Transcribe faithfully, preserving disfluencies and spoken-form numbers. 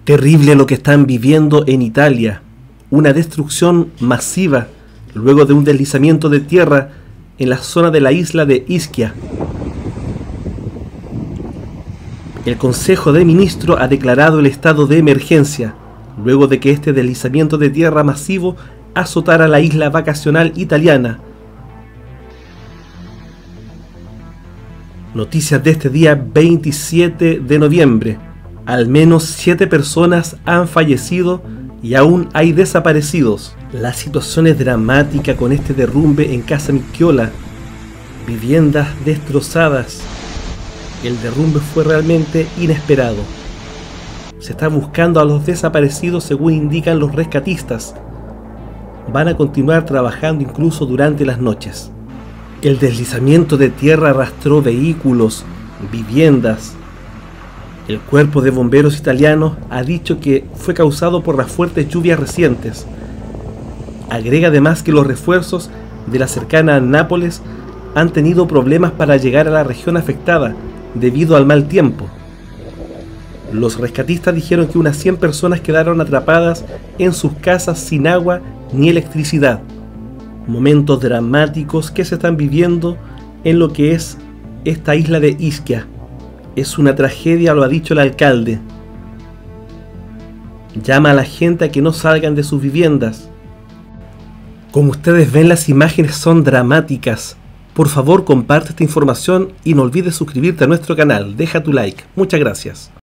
Terrible lo que están viviendo en Italia, una destrucción masiva luego de un deslizamiento de tierra en la zona de la isla de Ischia. El Consejo de Ministros ha declarado el estado de emergencia luego de que este deslizamiento de tierra masivo azotara la isla vacacional italiana. Noticias de este día veintisiete de noviembre. Al menos siete personas han fallecido y aún hay desaparecidos. La situación es dramática con este derrumbe en Casa Michiola. Viviendas destrozadas. El derrumbe fue realmente inesperado. Se está buscando a los desaparecidos según indican los rescatistas. Van a continuar trabajando incluso durante las noches. El deslizamiento de tierra arrastró vehículos, viviendas. El cuerpo de bomberos italiano ha dicho que fue causado por las fuertes lluvias recientes. Agrega además que los refuerzos de la cercana Nápoles han tenido problemas para llegar a la región afectada debido al mal tiempo. Los rescatistas dijeron que unas cien personas quedaron atrapadas en sus casas sin agua ni electricidad. Momentos dramáticos que se están viviendo en lo que es esta isla de Ischia. Es una tragedia, lo ha dicho el alcalde. Llama a la gente a que no salgan de sus viviendas. Como ustedes ven, las imágenes son dramáticas. Por favor, comparte esta información y no olvides suscribirte a nuestro canal. Deja tu like. Muchas gracias.